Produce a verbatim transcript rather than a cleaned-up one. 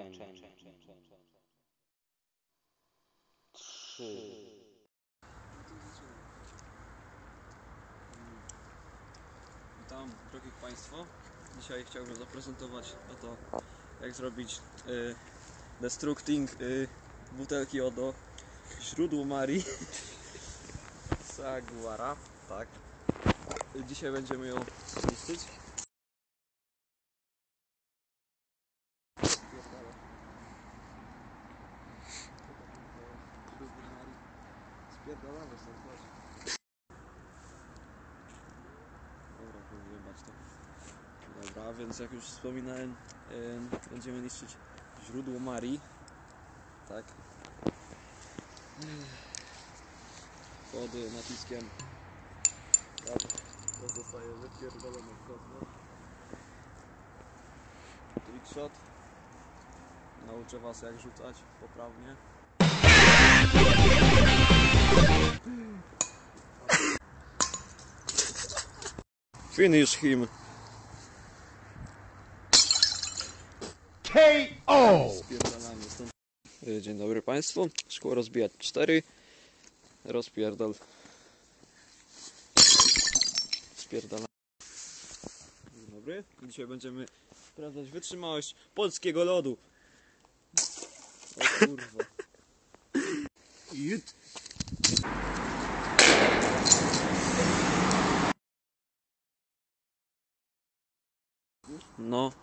Trzy. Witam, drogi Państwo. Dzisiaj chciałbym zaprezentować oto, jak zrobić y, destructing y, butelki Odo źródło Marii Saguara. Tak. Dzisiaj będziemy ją niszczyć. Spierdalamy stąd, chodź. Dobra, wyjebać to. Dobra, więc jak już wspominałem, yy, będziemy niszczyć źródło Marii. Tak. Pod naciskiem. Tak. To zostaje wypierdolone w kosmos. Trickshot. Nauczę was, jak rzucać poprawnie. Finish him. K O! Spierdalamy stąd. Dzień dobry Państwu. Szkło rozbijać cztery. Rozpierdol. Spierdalamy. Dzień dobry. Dzisiaj będziemy sprawdzać wytrzymałość polskiego lodu. O kurwa. Jut. No,